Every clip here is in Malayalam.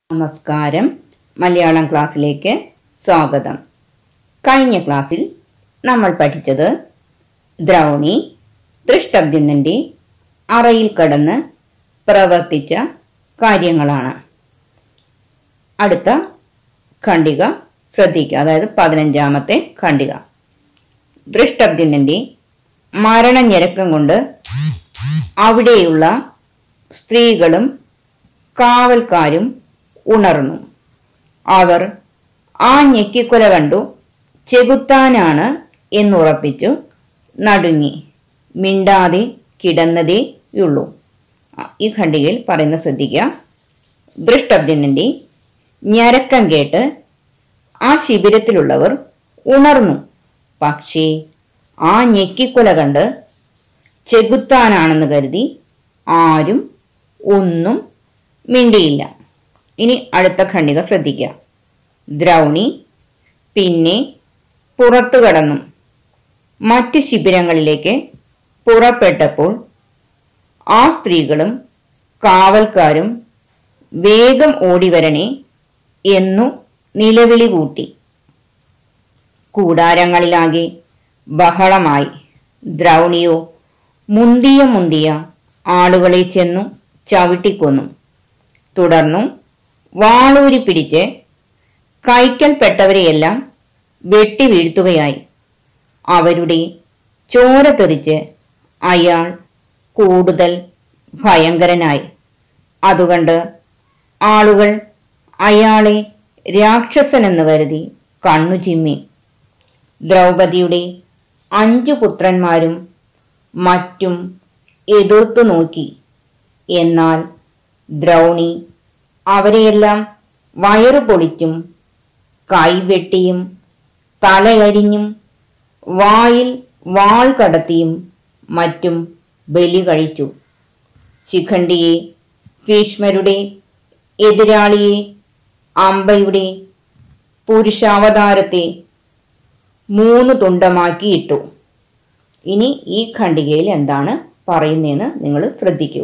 നമസ്കാരം. മലയാളം ക്ലാസ്സിലേക്ക് സ്വാഗതം. കഴിഞ്ഞ ക്ലാസ്സിൽ നമ്മൾ പഠിച്ചത് ദ്രൗണി ദൃഷ്ടദ്യുമ്നന്റെ അറയിൽ കടന്ന് പ്രവർത്തിച്ച കാര്യങ്ങളാണ്. അടുത്ത ഖണ്ഡിക ശ്രദ്ധിക്കുക, അതായത് 15ാമത്തെ ഖണ്ഡിക. ദൃഷ്ടദ്യുമ്നന്റെ മരണഞരക്കം കൊണ്ട് അവിടെയുള്ള സ്ത്രീകളും കാവൽക്കാരും ഉണർന്നു. അവർ ആ ഞെക്കിക്കൊല കണ്ടു ചെകുത്താനാണ് എന്നുറപ്പിച്ചു നടുങ്ങി മിണ്ടാതെ കിടന്നതേയുള്ളൂ. ഈ ഖണ്ഡികയിൽ പറയുന്ന ശ്രദ്ധിക്കുക. ദൃഷ്ടദ്യുമ്നന്റെ ഞരക്കം കേട്ട് ആ ശിബിരത്തിലുള്ളവർ ഉണർന്നു. പക്ഷേ ആ ഞെക്കിക്കൊല കണ്ട് ചെകുത്താനാണെന്ന് കരുതി ആരും ഒന്നും മിണ്ടിയില്ല. ഇനി അടുത്ത ഖണ്ഡിക ശ്രദ്ധിക്കുക. ദ്രൗണി പിന്നെ പുറത്തു കടന്നു മറ്റു ശിബിരങ്ങളിലേക്ക് പുറപ്പെട്ടപ്പോൾ ആ സ്ത്രീകളും കാവൽക്കാരും വേഗം ഓടിവരണേ എന്നു നിലവിളി കൂട്ടി. കൂടാരങ്ങളിലാകെ ബഹളമായി. ദ്രൗണിയോ മുന്തിയ ആളുകളെ ചെന്നു ചവിട്ടിക്കൊന്നു. തുടർന്നു വാളൂരി പിടിച്ച് കൈക്കൽപ്പെട്ടവരെയെല്ലാം വെട്ടി വീഴ്ത്തുകയായി. അവരുടെ ചോര തെറിച്ച് അയാൾ കൂടുതൽ ഭയങ്കരനായി. അതുകൊണ്ട് ആളുകൾ അയാളെ രാക്ഷസനെന്ന് കരുതി കണ്ണു ചിമ്മി. ദ്രൗപദിയുടെ 5 പുത്രന്മാരും മറ്റും എതിർത്തു നോക്കി. എന്നാൽ ദ്രൗണി അവരെയെല്ലാം വയറു പൊളിച്ചും കൈവെട്ടിയും തലയരിഞ്ഞും വായിൽ വാൾ കടത്തിയും മറ്റും ബലി കഴിച്ചു. ശിഖണ്ഡിയെ, ഭീഷ്മരുടെ എതിരാളിയെ, അംബയുടെ പുരുഷാവതാരത്തെ 3 തുണ്ടമാക്കിയിട്ടു. ഇനി ഈ ഖണ്ഡികയിൽ എന്താണ് പറയുന്നതെന്ന് നിങ്ങൾ ശ്രദ്ധിക്കുക.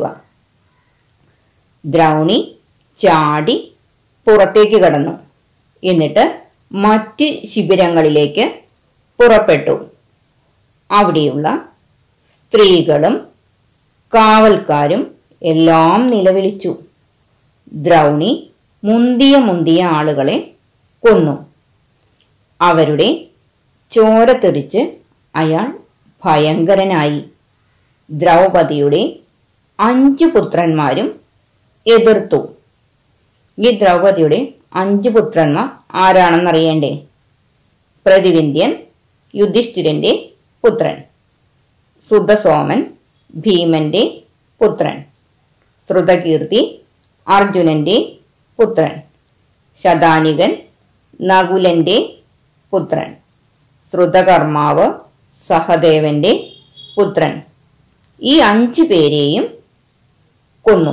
ദ്രൗണി ചാടി പുറത്തേക്ക് കടന്നു. എന്നിട്ട് മറ്റ് ശിബിരങ്ങളിലേക്ക് പുറപ്പെട്ടു. അവിടെയുള്ള സ്ത്രീകളും കാവൽക്കാരും എല്ലാം നിലവിളിച്ചു. ദ്രൗണി മുന്തിയ ആളുകളെ കൊന്നു. അവരുടെ ചോര തെറിച്ച് അയാൾ ഭയങ്കരനായി. ദ്രൗപദിയുടെ 5 പുത്രന്മാരും എതിർത്തു. ഈ ദ്രൗപദിയുടെ 5 പുത്രന്മാർ ആരാണെന്നറിയണ്ടേ? പ്രതിവിന്ധ്യൻ യുധിഷ്ഠിരന്റെ പുത്രൻ, സുതസോമൻ ഭീമന്റെ പുത്രൻ, ശ്രുതകീർത്തി അർജുനന്റെ പുത്രൻ, ശതാനികൻ നകുലന്റെ പുത്രൻ, ശ്രുതകർമാവ് സഹദേവന്റെ പുത്രൻ. ഈ 5 പേരെയും കൊന്നു.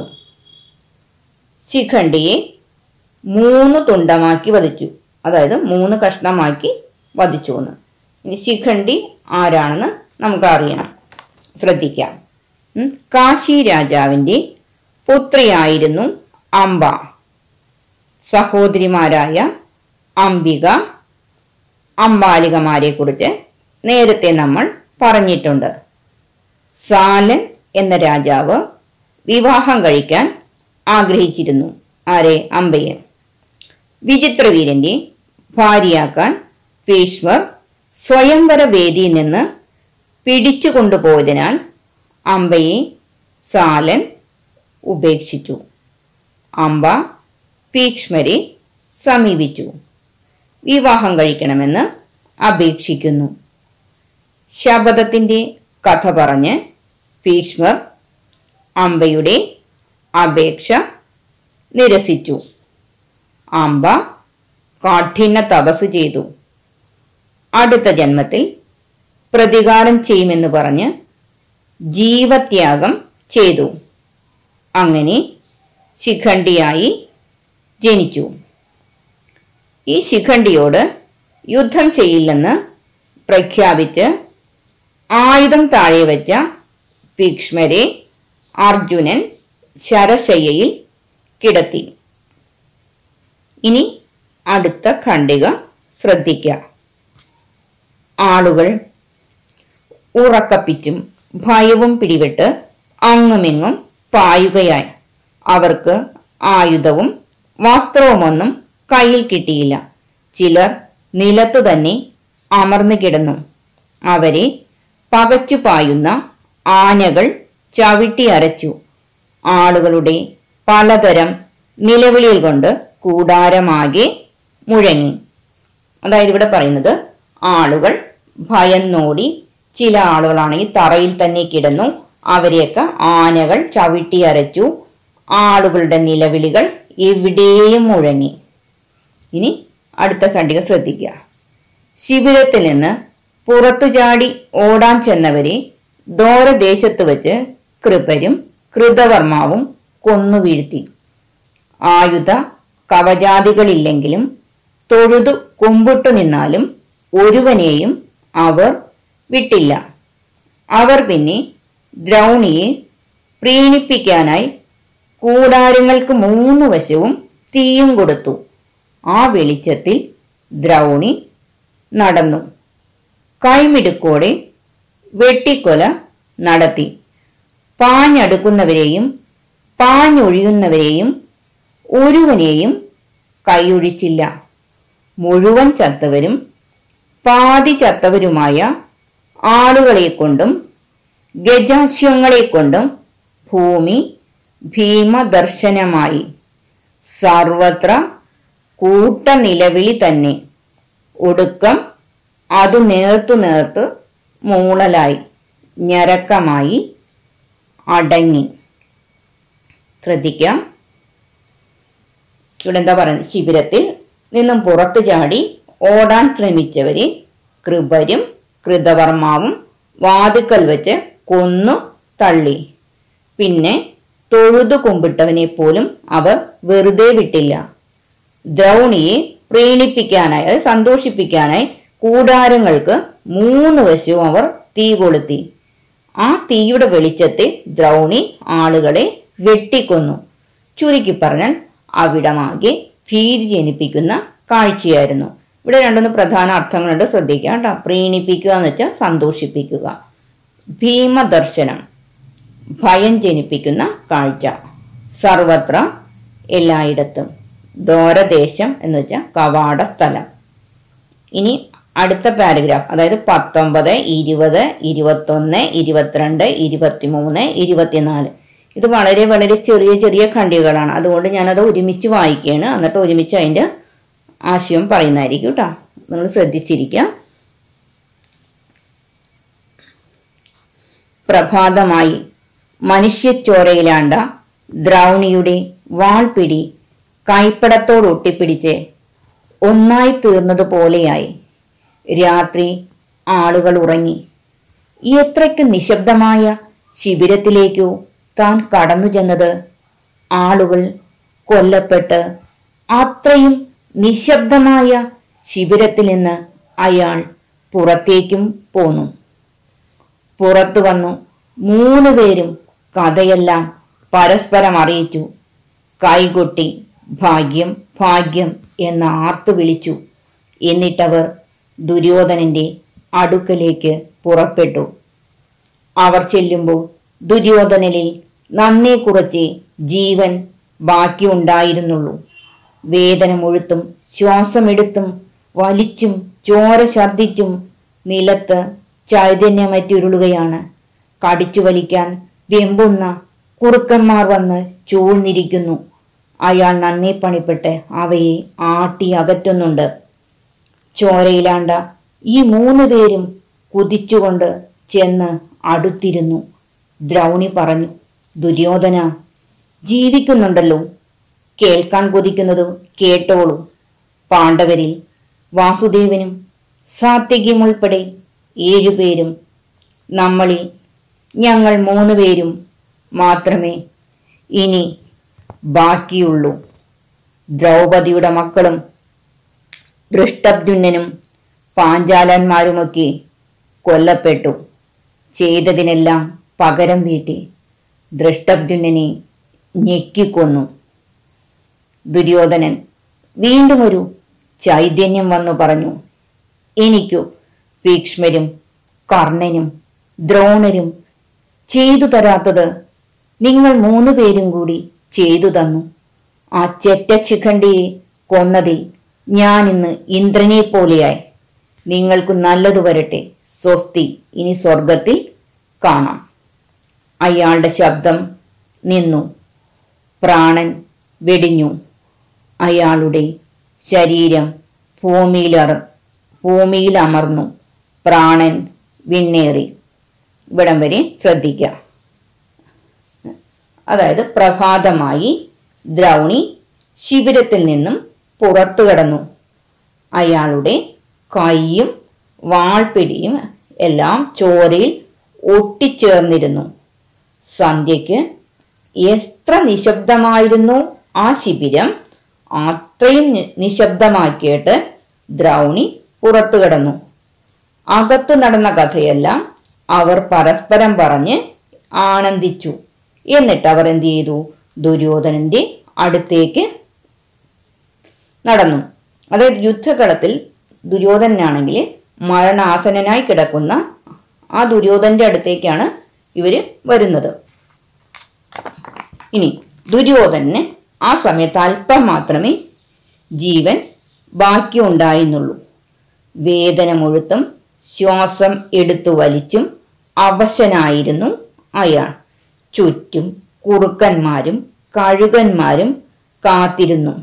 ശിഖണ്ഡിയെ 3 തുണ്ടമാക്കി വധിച്ചു, അതായത് 3 കഷ്ണമാക്കി വധിച്ചു എന്ന്. ഇനി ശിഖണ്ഡി ആരാണെന്ന് നമുക്ക് അറിയണം, ശ്രദ്ധിക്കാം. കാശി രാജാവിന്റെ പുത്രിയായിരുന്നു അംബ. സഹോദരിമാരായ അംബിക, അംബാലികമാരെ കുറിച്ച് നേരത്തെ നമ്മൾ പറഞ്ഞിട്ടുണ്ട്. സാലൻ എന്ന രാജാവ് വിവാഹം കഴിക്കാൻ ആഗ്രഹിച്ചിരുന്നു. ആരെ? അംബയെ. വിചിത്രവീരന്റെ ഭാര്യയാക്കാൻ ഭീഷ്മർ സ്വയംവര വേദിയിൽ നിന്ന് പിടിച്ചു കൊണ്ടുപോയതിനാൽ അംബയെ സാലൻ ഉപേക്ഷിച്ചു. അംബ ഭീഷ്മരെ സമീപിച്ചു. വിവാഹം കഴിക്കണമെന്ന് അപേക്ഷിക്കുന്നു. ശപഥത്തിന്റെ കഥ പറഞ്ഞ് ഭീഷ്മർ അംബയുടെ അപേക്ഷ നിരസിച്ചു. അംബ കഠിന തപസ് ചെയ്തു. അടുത്ത ജന്മത്തിൽ പ്രതികാരം ചെയ്യുമെന്ന് പറഞ്ഞ് ജീവത്യാഗം ചെയ്തു. അങ്ങനെ ശിഖണ്ഡിയായി ജനിച്ചു. ഈ ശിഖണ്ഡിയോട് യുദ്ധം ചെയ്യില്ലെന്ന് പ്രഖ്യാപിച്ച് ആയുധം താഴെ വച്ച ഭീഷ്മരെ അർജുനൻ ശരശയ്യയിൽ കിടത്തി. ഇനി അടുത്ത ഖണ്ഡിക ശ്രദ്ധിക്കുക. ആളുകൾ ഉറക്കപ്പിച്ചും ഭയവും പിടിവിട്ട് അങ്ങുമിങ്ങും പായുകയായി. അവർക്ക് ആയുധവും വസ്ത്രവുമൊന്നും കയ്യിൽ കിട്ടിയില്ല. ചിലർ നിലത്തു തന്നെ അമർന്നു കിടന്നു. അവരെ പകച്ചു പായുന്ന ആനകൾ ചവിട്ടി അരച്ചു. ആളുകളുടെ പലതരം നിലവിളികൾ കൊണ്ട് കൂടാരമാകെ മുഴങ്ങി. അതായത് ഇവിടെ പറയുന്നത് ആളുകൾ ഭയന്നോടി. ചില ആളുകളാണെങ്കിൽ തറയിൽ തന്നെ കിടന്നു. അവരെയൊക്കെ ആനകൾ ചവിട്ടി അരച്ചു. ആളുകളുടെ നിലവിളികൾ എവിടെയും മുഴങ്ങി. ഇനി അടുത്ത ഖണ്ഡിക ശ്രദ്ധിക്കുക. ശിബിരത്തിൽ നിന്ന് പുറത്തു ചാടി ഓടാൻ ചെന്നവരെ ദൂരദേശത്ത് വെച്ച് കൃപരും കൃതവർമാവും കൊന്നു വീഴ്ത്തി. ആയുധ കവചാദികളില്ലെങ്കിലും തൊഴുതു കുമ്പിട്ടു നിന്നാലും ഒരുവനെയും അവർ വിട്ടില്ല. അവർ പിന്നെ ദ്രൗണിയെ പ്രീണിപ്പിക്കാനായി കൂടാരങ്ങൾക്ക് 3 വശവും തീയും കൊടുത്തു. ആ വെളിച്ചത്തിൽ ദ്രൗണി നടന്നു. കൈമിടുക്കോടെ വെട്ടിക്കൊല നടത്തി. പാഞ്ഞടുക്കുന്നവരെയും പാഞ്ഞൊഴിയുന്നവരെയും ഒരുവനെയും കൈയൊഴിച്ചില്ല. മുഴുവൻ ചത്തവരും പാതി ചത്തവരുമായ ആളുകളെക്കൊണ്ടും ഗജാശ്വങ്ങളെക്കൊണ്ടും ഭൂമി ഭീമദർശനമായി. സർവത്ര കൂട്ടനിലവിളി തന്നെ. ഒടുക്കം അതു നേർത്തു മൂളലായി ഞരക്കമായി അടങ്ങി. ശ്രദ്ധിക്കാം. ഇവിടെ എന്താ പറയുന്നത്? ശിബിരത്തിൽ നിന്നും പുറത്തു ചാടി ഓടാൻ ശ്രമിച്ചവരെ കൃപരും കൃതവർമാവും വാതുക്കൽ വെച്ച് കൊന്നു തള്ളി. പിന്നെ തൊഴുതു കുമ്പിട്ടവനെ പോലും അവർ വെറുതെ വിട്ടില്ല. ദ്രൗണിയെ പ്രീണിപ്പിക്കാനായി, അത് സന്തോഷിപ്പിക്കാനായി കൂടാരങ്ങൾക്ക് 3 വശവും അവർ തീ കൊളുത്തി. ആ തീയുടെ വെളിച്ചത്തിൽ ദ്രൗണി ആളുകളെ വെട്ടിക്കൊന്നു. ചുരുക്കി പറഞ്ഞാൽ അവിടമാകെ ഭീതി ജനിപ്പിക്കുന്ന കാഴ്ചയായിരുന്നു. ഇവിടെ 2 പ്രധാന അർത്ഥങ്ങളുണ്ട്, ശ്രദ്ധിക്കുക കേട്ടോ. പ്രീണിപ്പിക്കുക എന്ന് വെച്ചാൽ സന്തോഷിപ്പിക്കുക. ഭീമദർശനം, ഭയം ജനിപ്പിക്കുന്ന കാഴ്ച. സർവത്ര, എല്ലായിടത്തും. ദൂരദേശം എന്ന് വെച്ചാൽ കവാട സ്ഥലം. ഇനി അടുത്ത പാരഗ്രാഫ്, അതായത് 19, 20, 21, 22, 23, 24. ഇത് വളരെ വളരെ ചെറിയ ചെറിയ ഖണ്ഡികകളാണ്. അതുകൊണ്ട് ഞാനത് ഒരുമിച്ച് വായിക്കുകയാണ്. എന്നിട്ട് ഒരുമിച്ച് അതിൻ്റെ ആശയം പറയുന്നതായിരിക്കും കേട്ടോ. നിങ്ങൾ ശ്രദ്ധിച്ചിരിക്കുക. പ്രഭാതമായി. മനുഷ്യച്ചോരയിലാണ്ട ദ്രൗണിയുടെ വാൾപിടി കൈപ്പടത്തോടൊട്ടിപ്പിടിച്ച് ഒന്നായി തീർന്നതുപോലെയായി. രാത്രി ആളുകൾ ഉറങ്ങി. എത്രയ്ക്ക് നിശബ്ദമായ ശിബിരത്തിലേക്കോ താൻ കടന്നു ചെന്നത്. ആളുകൾ കൊല്ലപ്പെട്ട് അത്രയും നിശബ്ദമായ ശിബിരത്തിൽ നിന്ന് അയാൾ പുറത്തേക്കും പോന്നു. പുറത്തു വന്നു 3 പേരും കഥയെല്ലാം പരസ്പരം അറിയിച്ചു. കൈകൊട്ടി ഭാഗ്യം ഭാഗ്യം എന്ന് ആർത്തു വിളിച്ചു. എന്നിട്ടവർ ദുര്യോധനന്റെ അടുക്കലേക്ക് പുറപ്പെട്ടു. അവർ ചെല്ലുമ്പോൾ ദുര്യോധനനിൽ നന്നേ കുറച്ച് ജീവൻ ബാക്കിയുണ്ടായിരുന്നുള്ളൂ. വേദന മുഴുത്തും ശ്വാസമെടുത്തും വലിച്ചും ചോര ഛർദിച്ചും നിലത്ത് ചൈതന്യമറ്റുരുളുകയാണ്. കടിച്ചു വലിക്കാൻ വെമ്പുന്ന കുറുക്കന്മാർ വന്ന് ചൂഴ്ന്നിരിക്കുന്നു. അയാൾ നന്നേ പണിപ്പെട്ട് അവയെ ആട്ടി അകറ്റുന്നുണ്ട്. ചോരയിലാണ്ട ഈ 3 പേരും കുതിച്ചുകൊണ്ട് ചെന്ന് അടുത്തിരുന്നു. ദ്രൗണി പറഞ്ഞു, ദുര്യോധന, ജീവിക്കുന്നുണ്ടല്ലോ. കേൾക്കാൻ കൊതിക്കുന്നത് കേട്ടോളൂ. പാണ്ഡവരിൽ വാസുദേവനും സാത്യകിയും ഉൾപ്പെടെ 7 പേരും, നമ്മളിൽ ഞങ്ങൾ 3 പേരും മാത്രമേ ഇനി ബാക്കിയുള്ളൂ. ദ്രൗപദിയുടെ മക്കളും ദൃഷ്ടദ്യുമ്നനും പാഞ്ചാലന്മാരുമൊക്കെ കൊല്ലപ്പെട്ടു. ചെയ്തതിനെല്ലാം പകരം വീട്ടി ദൃഷ്ടദ്യുമ്നനെ ഞെക്കിക്കൊന്നു. ദുര്യോധനൻ വീണ്ടും ഒരു ചൈതന്യം വന്നു പറഞ്ഞു, എനിക്കു ഭീഷ്മരും കർണനും ദ്രോണരും ചെയ്തു തരാത്തത് നിങ്ങൾ 3 പേരും കൂടി ചെയ്തു തന്നു. ആ ചെറ്റ ശിഖണ്ഡിയെ കൊന്നതിൽ ഞാൻ ഇന്ന് ഇന്ദ്രനെ പോലെയായി. നിങ്ങൾക്ക് നല്ലതു വരട്ടെ. സ്വസ്തി. ഇനി സ്വർഗത്തിൽ കാണാം. അയാളുടെ ശബ്ദം നിന്നു. പ്രാണൻ വെടിഞ്ഞു. അയാളുടെ ശരീരം ഭൂമിയിൽ അമർന്നു. പ്രാണൻ വിണ്ണേറി. ഇവിടം വരെ ശ്രദ്ധിക്കാം. അതായത് പ്രഭാതമായി. ദ്രൗണി ശിബിരത്തിൽ നിന്നും പുറത്തു കടന്നു. അയാളുടെ കൈയും വാൾപിടിയും എല്ലാം ചോരയിൽ ഒട്ടിച്ചേർന്നിരുന്നു. സന്ധ്യയ്ക്ക് എത്ര നിശബ്ദമായിരുന്നു ആ ശിബിരം, അത്രയും നിശബ്ദമാക്കിയിട്ട് ദ്രൗണി പുറത്തു കടന്നു. അകത്ത് നടന്ന കഥയെല്ലാം അവർ പരസ്പരം പറഞ്ഞ് ആനന്ദിച്ചു. എന്നിട്ട് അവർ എന്ത് ചെയ്തു? ദുര്യോധനന്റെ അടുത്തേക്ക് നടന്നു. അതായത് യുദ്ധകളത്തിൽ ദുര്യോധനാണെങ്കിൽ മരണാസനായി കിടക്കുന്ന ആ ദുര്യോധനന്റെ അടുത്തേക്കാണ് ഇവര് വരുന്നത്. ഇനി ദുര്യോധനന് ആ സമയത്ത് അല്പം മാത്രമേ ജീവൻ ബാക്കിയുണ്ടായിരുന്നുള്ളൂ. വേദനമൊഴുത്തും ശ്വാസം എടുത്തു വലിച്ചും അവശനായിരുന്നു അയാൾ. ചുറ്റും കുറുക്കന്മാരും കഴുകന്മാരും കാത്തിരുന്നു.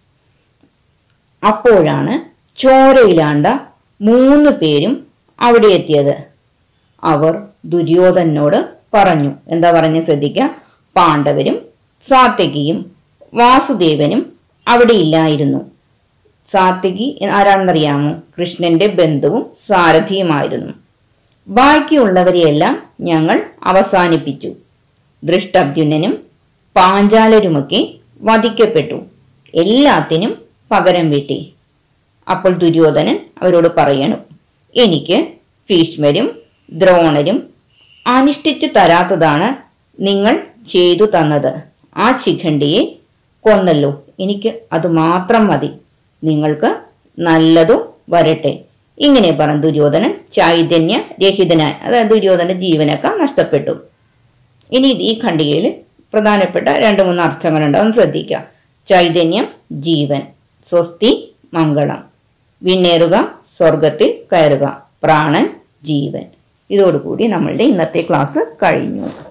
അപ്പോഴാണ് ചോരയിലാണ്ട 3 പേരും അവിടെ എത്തിയത്. അവർ ദുര്യോധനോട് പറഞ്ഞു. എന്താ പറഞ്ഞ് ശ്രദ്ധിക്കുക. പാണ്ഡവരും സാത്യകിയും വാസുദേവനും അവിടെ ഇല്ലായിരുന്നു. സാത്യകി ആരാണെന്നറിയാമോ? കൃഷ്ണന്റെ ബന്ധുവും സാരഥിയുമായിരുന്നു. ബാക്കിയുള്ളവരെയെല്ലാം ഞങ്ങൾ അവസാനിപ്പിച്ചു. ദൃഷ്ടദ്യുമ്നനും പാഞ്ചാലരുമൊക്കെ വധിക്കപ്പെട്ടു. എല്ലാത്തിനും പകരം വീട്ടി. അപ്പോൾ ദുര്യോധനൻ അവരോട് പറയണം, എനിക്ക് ഭീഷ്മരും ദ്രോണരും അനുഷ്ഠിച്ചു തരാത്തതാണ് നിങ്ങൾ ചെയ്തു തന്നത്. ആ ശിഖണ്ഡിയെ കൊന്നല്ലോ. എനിക്ക് അത് മാത്രം മതി. നിങ്ങൾക്ക് നല്ലതു വരട്ടെ. ഇങ്ങനെ പറഞ്ഞ ദുര്യോധനൻ ചൈതന്യരഹിതനായി. അതായത് ദുര്യോധന ജീവനൊക്കെ നഷ്ടപ്പെട്ടു. ഇനി ഈ ഖണ്ഡികയിൽ പ്രധാനപ്പെട്ട 2-3 അർത്ഥങ്ങളുണ്ടാവും, ശ്രദ്ധിക്കുക. ചൈതന്യം ജീവൻ, സ്വസ്തി മംഗളം, വിണ്ണേറുക സ്വർഗത്തിൽ കയറുക, പ്രാണൻ ജീവൻ. ഇതോടുകൂടി നമ്മളുടെ ഇന്നത്തെ ക്ലാസ് കഴിഞ്ഞു.